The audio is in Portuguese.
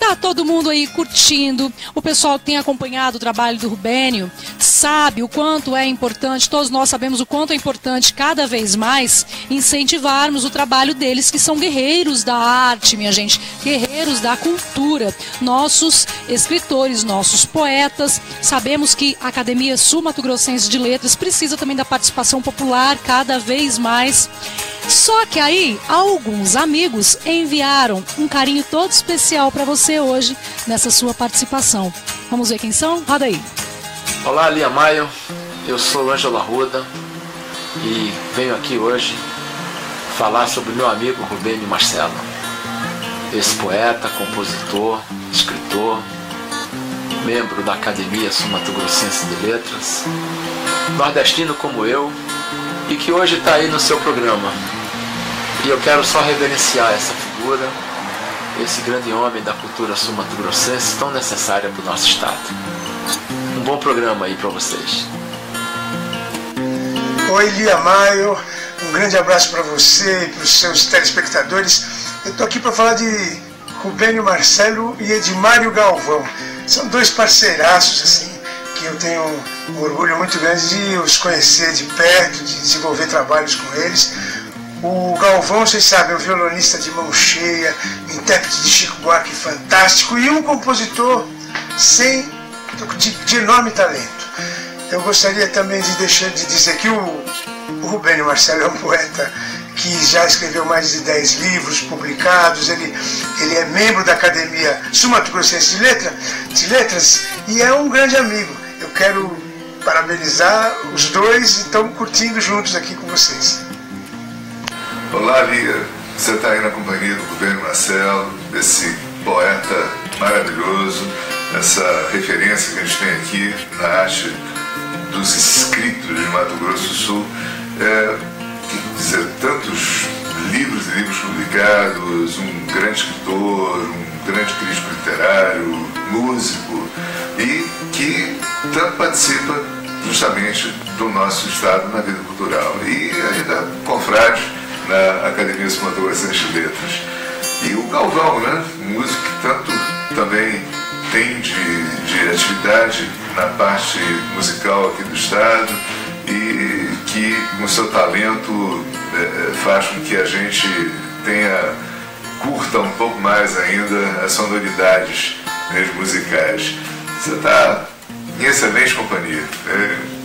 Tá todo mundo aí curtindo, o pessoal que tem acompanhado o trabalho do Rubênio sabe o quanto é importante, todos nós sabemos o quanto é importante cada vez mais incentivarmos o trabalho deles, que são guerreiros da arte, minha gente, guerreiros da cultura, nossos escritores, nossos poetas. Sabemos que a Academia Sul-Mato-Grossense de Letras precisa também da participação popular cada vez mais. Só que aí, alguns amigos enviaram um carinho todo especial para você hoje, nessa sua participação. Vamos ver quem são? Roda aí. Olá, Lia Maio. Eu sou Ângelo Arruda e venho aqui hoje falar sobre meu amigo Rubênio Marcelo. Esse poeta, compositor, escritor, membro da Academia Sul-Mato-Grossense de Letras, nordestino como eu, e que hoje está aí no seu programa. E eu quero só reverenciar essa figura, esse grande homem da cultura sul-mato-grossense tão necessária para o nosso estado. Um bom programa aí para vocês. Oi, Lia Maio, um grande abraço para você e para os seus telespectadores. Eu estou aqui para falar de Rubênio Marcelo e Edmário Galvão. São dois parceiraços, assim, que eu tenho um orgulho muito grande de os conhecer de perto, de desenvolver trabalhos com eles. O Galvão, vocês sabem, é um violonista de mão cheia, intérprete de Chico Buarque fantástico e um compositor de enorme talento. Eu gostaria também de dizer que o Rubênio Marcelo é um poeta que já escreveu mais de 10 livros publicados, ele é membro da Academia Sul-Mato-Grossense de Letras e é um grande amigo. Eu quero parabenizar os dois e estamos curtindo juntos aqui com vocês. Olá, Lia. Você está aí na companhia do Rubênio Marcelo, desse poeta maravilhoso, essa referência que a gente tem aqui na arte dos escritos de Mato Grosso do Sul. Quer dizer, tantos livros e livros publicados, um grande escritor, um grande crítico literário, músico, e que tanto participa justamente do nosso estado na vida cultural. E ainda confrade na Academia Sul-Mato-Grossense de Letras. E o Galvão, né? Músico que tanto também tem de atividade na parte musical aqui do estado e que com seu talento faz com que a gente curta um pouco mais ainda as sonoridades, né, musicais. Você está em excelente companhia.